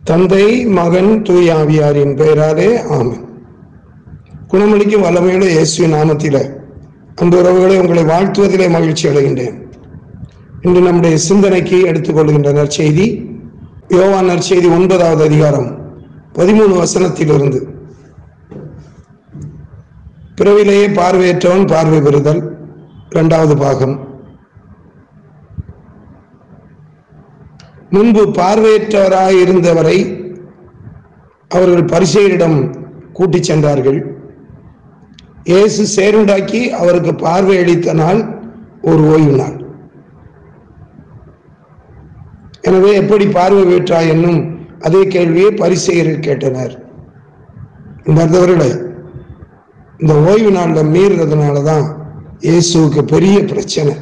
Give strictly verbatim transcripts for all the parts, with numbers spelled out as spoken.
தந்தை, மகன், தூய ஆவியாரின் பெயராலே ஆமென். குணமளிக்கும் வல்லமையுள்ள இயேசுவின் நாமத்திலே அன்பு உறவுகளை உங்களை வாழ்த்துவதிலே மகிழ்ச்சி அடைகின்றேன். இன்று நம்முடைய சிந்தனைக்கு எடுத்துக்கொள்கின்ற நற்செய்தி யோவான் நற்செய்தி ஒன்பதாவது அதிகாரம் பதிமூணு வசனத்திலிருந்து. பிறவிலேயே பார்வையற்றவன் பார்வை பெறுதல், இரண்டாவது பாகம். முன்பு பார்வையற்றவராய் இருந்தவரை அவர்கள் பரிசேயரிடம் கூட்டிச் சென்றார்கள். இயேசு சேருண்டாக்கி அவருக்கு பார்வை அளித்த நாள் ஒரு ஓய்வு நாள். எனவே எப்படி பார்வை பெற்றாய் என்னும் அதே கேள்வியை பரிசேயர்கள் கேட்டனர். மற்றவர்களை இந்த ஓய்வு நாளில் மீறுறதுனாலதான் இயேசுவுக்கு பெரிய பிரச்சனை.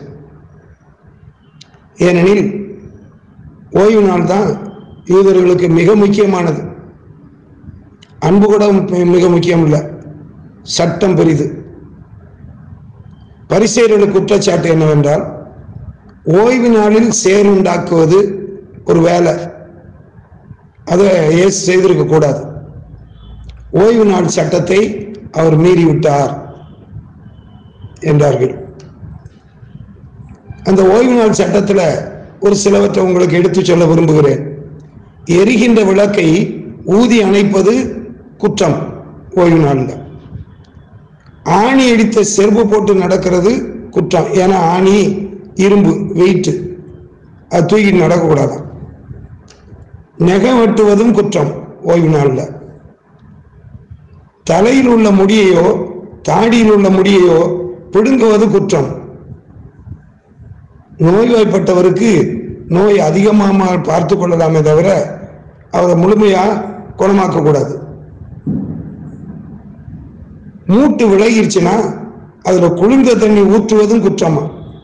ஏனெனில் ஓய்வு நாள் தான் யூதர்களுக்கு மிக முக்கியமானது. அன்பு கூட மிக முக்கியம் இல்லை, சட்டம் பெரிது. பரிசேயர்களுக்கு குற்றச்சாட்டு என்னவென்றால், ஓய்வு நாளில் சேர் உண்டாக்குவது ஒரு வேலை, அதை இயேசு செய்திருக்க கூடாது. ஓய்வு நாள் சட்டத்தை அவர் மீறிவிட்டார் என்றார்கள். அந்த ஓய்வு நாள் சட்டத்தில் ஒரு சிலவற்றை உங்களுக்கு எடுத்து சொல்ல விரும்புகிறேன். எரிகின்ற விளக்கை ஊதி அணைப்பது குற்றம் ஓய்வு நாளில். ஆணி அடித்த செருப்பு போட்டு நடக்கிறது குற்றம். ஏன்னா ஆணி இரும்பு, வெயிட்டு, அது தூக்கிட்டு நடக்கக்கூடாது. நகம் வெட்டுவதும் குற்றம் ஓய்வு நாளில். தலையில் உள்ள முடியையோ தாடியில் உள்ள முடியையோ பிடுங்குவது குற்றம். நோய்வாய்ப்பட்டவருக்கு நோய் அதிகமாக பார்த்து கொள்ளலாமே தவிர அவரை முழுமையா குணமாக்க கூடாது. மூட்டு விலகிருச்சுன்னா அதுல குளிர்ந்த தண்ணி ஊற்றுவதும் குற்றமா?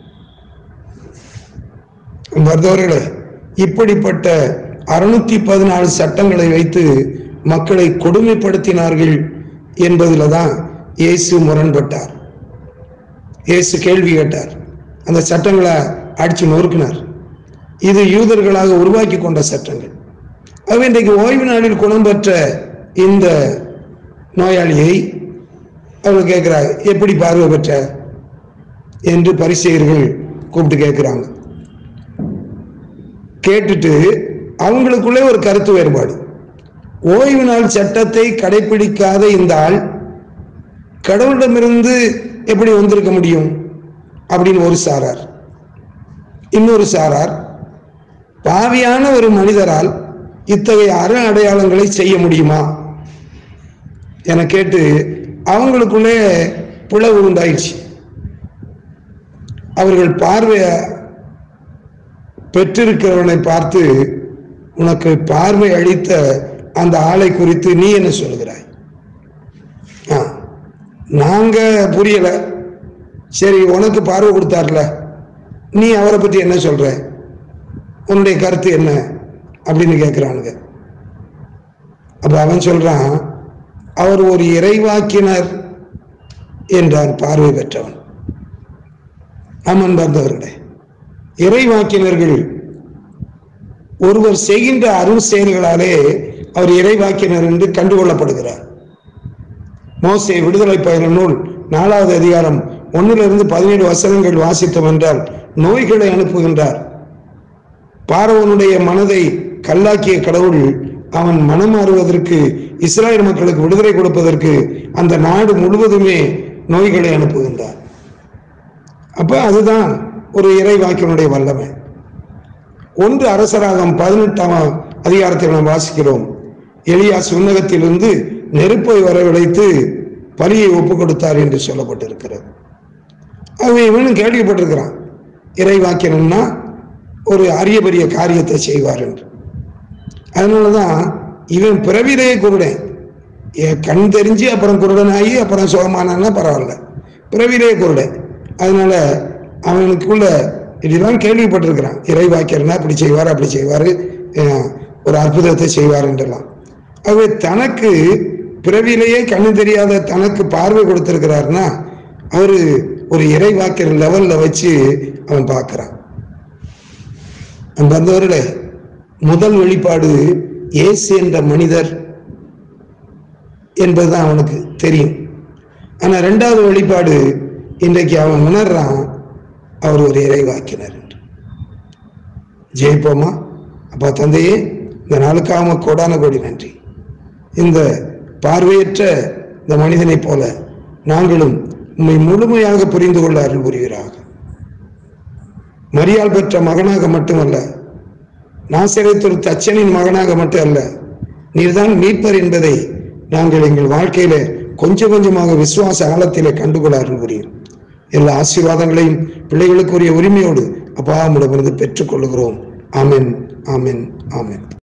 மருத்துவர்களே, இப்படிப்பட்ட அறுநூத்தி பதினாலு சட்டங்களை வைத்து மக்களை கொடுமைப்படுத்தினார்கள் என்பதில் தான் இயேசு முரண்பட்டார். இயேசு கேள்வி கேட்டார், அந்த சட்டங்களை அடிச்சு நொறுக்கினார். இது யூதர்களாக உருவாக்கி கொண்ட சட்டங்கள். ஆகவே இன்றைக்கு ஓய்வு நாளில் குணம் பெற்ற இந்த நோயாளியை அவர் கேட்கிறார், எப்படி பார்வை பெற்ற என்று பரிசேயர்கள் கூப்பிட்டு கேட்கிறாங்க. கேட்டுட்டு அவங்களுக்குள்ளே ஒரு கருத்து வேறுபாடு. ஓய்வு நாள் சட்டத்தை கடைபிடிக்காத இந்த ஆள் கடவுளிடமிருந்து எப்படி வந்திருக்க முடியும் அப்படின்னு ஒரு சாரார். இன்னொரு சாரார், பாவியான ஒரு மனிதரால் இத்தகைய அற அடையாளங்களை செய்ய முடியுமா என கேட்டு அவங்களுக்குள்ளே பிளவு உண்டாயிடுச்சு. அவர்கள் பார்வைய பெற்றிருக்கிறவனை பார்த்து, உனக்கு பார்வை அளித்த அந்த ஆளை குறித்து நீ என்ன சொல்லுகிறாய்? நாங்க புரியல, சரி உனக்கு பார்வை கொடுத்தார்ல, நீ அவரை பற்றி என்ன சொல்ற, உன்னுடைய கருத்து என்ன அப்படின்னு கேட்கிறானுங்க. அப்ப அவன் சொல்றான், அவர் ஒரு இறைவாக்கினர் என்றான், பார்வை பெற்றவன். ஆமன் பார்த்தவர்களே, இறைவாக்கினர்கள் ஒருவர் செய்கின்ற அருள் செயல்களாலே அவர் இறைவாக்கினர் என்று கண்டுகொள்ளப்படுகிறார். மோசே விடுதலை பயண நூல் நாலாவது அதிகாரம் ஒன்னிலிருந்து பதினேழு வசனங்கள் வாசித்தோம் என்றால், நோய்களை அனுப்புகின்றார். பார்வோனுடைய மனதை கல்லாக்கிய கடவுள் அவன் மனம் மாறுவதற்கு, இஸ்ராயல் மக்களுக்கு விடுதலை கொடுப்பதற்கு அந்த நாடு முழுவதுமே நோய்களை அனுப்புகின்றார். அப்ப அதுதான் ஒரு இறைவாக்கினுடைய வல்லமை. ஒன்று அரசராகம் பதினெட்டாம் அதிகாரத்தில் நாம் வாசிக்கிறோம், எலியா சுன்னகத்திலிருந்து நெருப்பை வரவழைத்து பலியை ஒப்பு கொடுத்தார் என்று சொல்லப்பட்டிருக்கிறது. அவன் இவனும் கேள்விப்பட்டிருக்கிறான், இறைவாக்கியன்னா ஒரு அரிய பெரிய காரியத்தை செய்வார் என்று. அதனாலதான் இவன் பிறவிலேயே குருடன். கண் தெரிஞ்சு அப்புறம் குருடனாகி அப்புறம் சுகமானா பரவாயில்ல, பிறவிலேயே குருடன். அதனால அவனுக்குள்ள இதெல்லாம் கேள்விப்பட்டிருக்கிறான், இறைவாக்கியர்னா அப்படி செய்வார் அப்படி செய்வார், ஒரு அற்புதத்தை செய்வார் என்றெல்லாம். ஆகவே தனக்கு பிறவிலேயே கண்ணு தெரியாத தனக்கு பார்வை கொடுத்திருக்கிறார்னா அவரு ஒரு இறைவாக்கிற லெவல்ல வச்சு அவன் பார்க்கிறான். வந்தவர்களே, முதல் வெளிப்பாடு இயேசு என்ற மனிதர் என்பதுதான் அவனுக்கு தெரியும். ஆனா ரெண்டாவது வெளிப்பாடு, இன்றைக்கு அவன் உணர்றான் அவர் ஒரு இறைவாக்கினர் என்று. ஜெயிப்போமா? அப்பா தந்தையே, இந்த நாளுக்காக கோடான கோடி நன்றி. இந்த பார்வையற்ற இந்த மனிதனை போல நாங்களும் உண்மை முழுமையாக புரிந்து கொள்ள அருள் புரிவீராக. மரியாள் பெற்ற மகனாக மட்டுமல்ல, நாசரேத்து ஒரு தச்சனின் மகனாக மட்டும் அல்ல, நீர்தான் மீட்பர் என்பதை நாங்கள் எங்கள் வாழ்க்கையில கொஞ்சம் கொஞ்சமாக விசுவாச ஆழத்திலே கண்டுகொள்ள அருள் புரியும். எல்லா ஆசீர்வாதங்களையும் பிள்ளைகளுக்குரிய உரிமையோடு அப்பா உம்மிடமிருந்து பெற்றுக் கொள்கிறோம். ஆமென், ஆமென், ஆமென்.